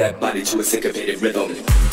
that body to a syncopated rhythm.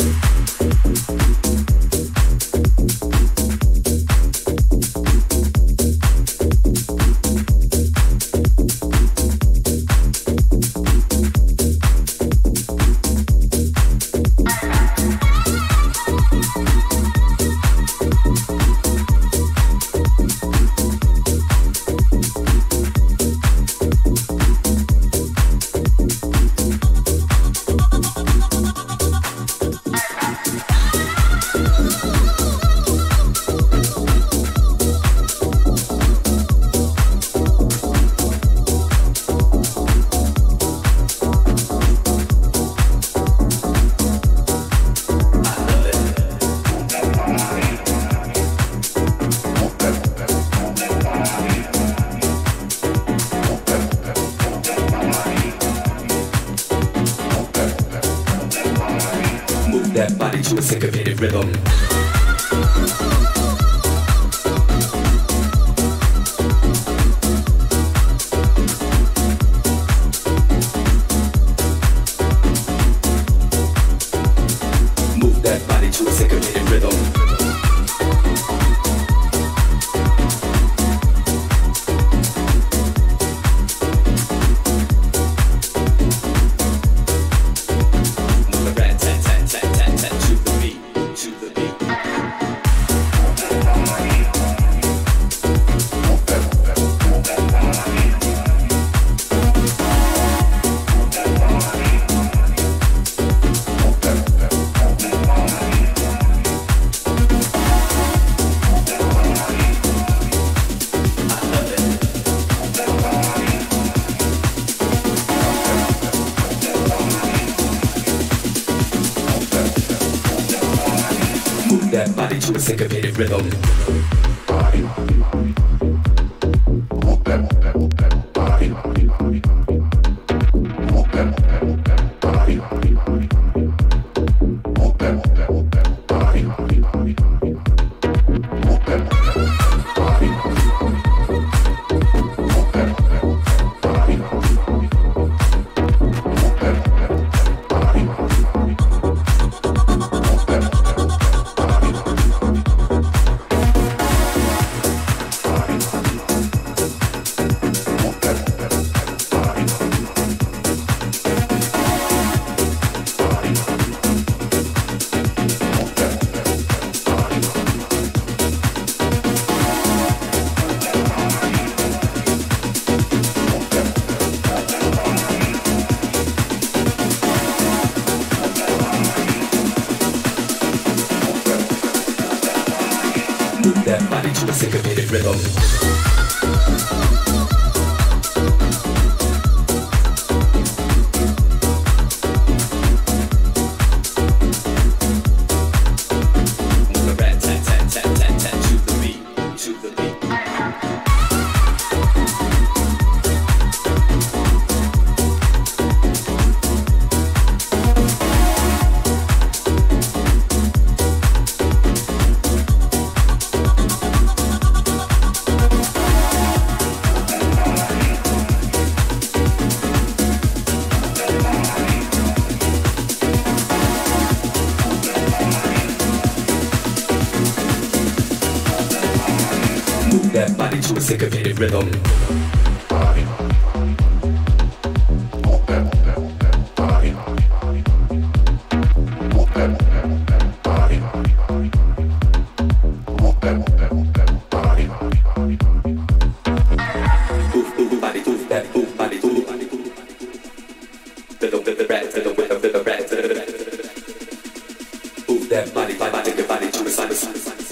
That body to a syncopated rhythm. Move that body to a syncopated rhythm. That body to a syncopated rhythm. Move that body to a syncopated rhythm. That body to a syncopated rhythm. Move that body to a syncopated rhythm.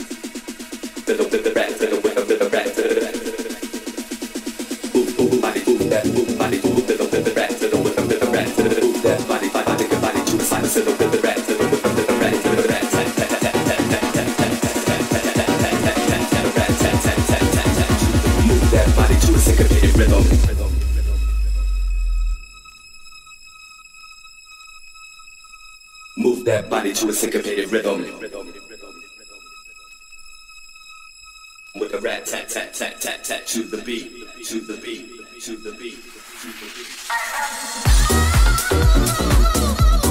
Move that body to a syncopated rhythm. With a rat tat tat tat tat tat to the beat, to the beat, to the beat, to the beat.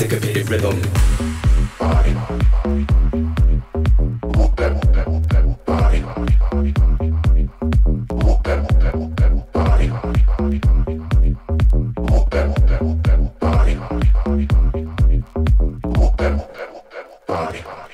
syncopated rhythm. Body. Move that body. Move that body. Move that body. Move that body.